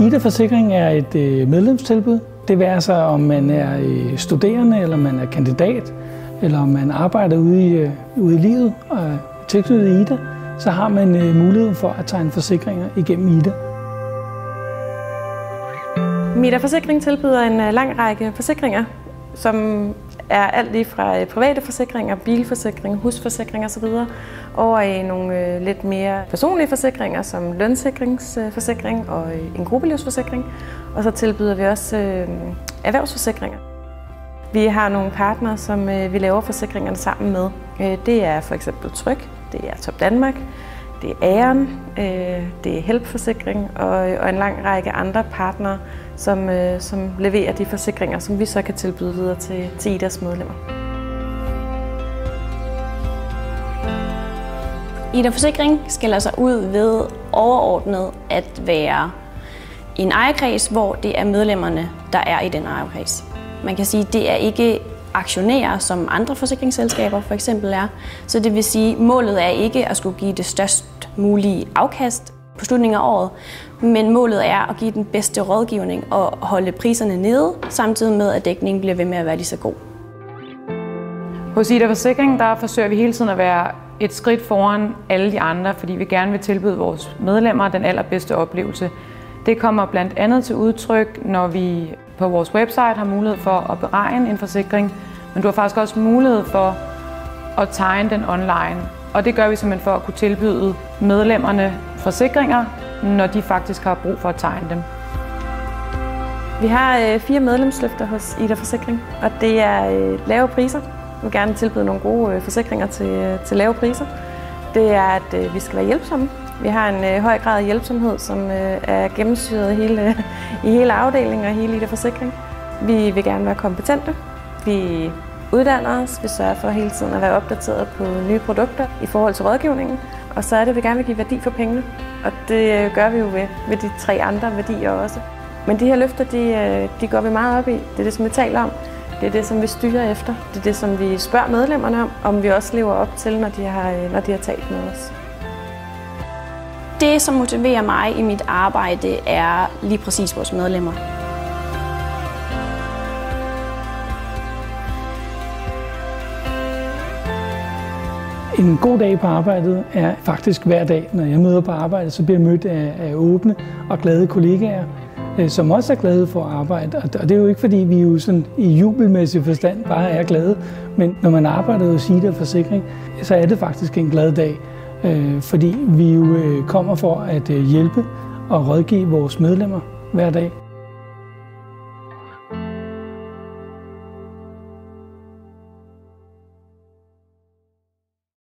Ida Forsikring er et medlemstilbud. Det vil sig, om man er studerende, eller man er kandidat, eller om man arbejder ude i livet og tilknyttet Ida, så har man mulighed for at tegne forsikringer igennem Ida. Ida Forsikring tilbyder en lang række forsikringer, som er alt lige fra private forsikringer, bilforsikring, husforsikring osv. over i nogle lidt mere personlige forsikringer, som lønsikringsforsikring og en gruppelivsforsikring. Og så tilbyder vi også erhvervsforsikringer. Vi har nogle partnere, som vi laver forsikringerne sammen med. Det er for eksempel Tryg, det er Top Danmark, det er Æren, det er Help-forsikring og en lang række andre partnere, som leverer de forsikringer, som vi så kan tilbyde videre til Idas medlemmer. Ida Forsikring skiller sig ud ved overordnet at være en ejerkreds, hvor det er medlemmerne, der er i den ejerkreds. Man kan sige, at det er ikke aktionærer, som andre forsikringsselskaber for eksempel er. Så det vil sige, at målet er ikke at skulle give det størst mulige afkast på slutningen af året, men målet er at give den bedste rådgivning og holde priserne nede, samtidig med at dækningen bliver ved med at være lige så god. Hos Ida Forsikring der forsøger vi hele tiden at være et skridt foran alle de andre, fordi vi gerne vil tilbyde vores medlemmer den allerbedste oplevelse. Det kommer blandt andet til udtryk, når vi på vores website har mulighed for at beregne en forsikring, men du har faktisk også mulighed for at tegne den online. Og det gør vi simpelthen for at kunne tilbyde medlemmerne forsikringer, når de faktisk har brug for at tegne dem. Vi har 4 medlemsløfter hos Ida Forsikring, og det er lave priser. Vi vil gerne tilbyde nogle gode forsikringer til lave priser. Det er, at vi skal være hjælpsomme. Vi har en høj grad af hjælpsomhed, som er gennemsyret i hele afdelingen og hele Ida Forsikring. Vi vil gerne være kompetente. Vi uddanner os. Vi sørger for hele tiden at være opdateret på nye produkter i forhold til rådgivningen. Og så er det, at vi gerne vil give værdi for pengene. Og det gør vi jo ved de 3 andre værdier også. Men de her løfter, de går vi meget op i. Det er det, som vi taler om. Det er det, som vi styrer efter. Det er det, som vi spørger medlemmerne om vi også lever op til, når de har talt med os. Det, som motiverer mig i mit arbejde, er lige præcis vores medlemmer. En god dag på arbejdet er faktisk hver dag. Når jeg møder på arbejde, så bliver jeg mødt af åbne og glade kollegaer, som også er glade for at arbejde. Og det er jo ikke, fordi vi jo sådan i jubelmæssig forstand bare er glade, men når man arbejder hos Ida Forsikring, så er det faktisk en glad dag, fordi vi jo kommer for at hjælpe og rådgive vores medlemmer hver dag.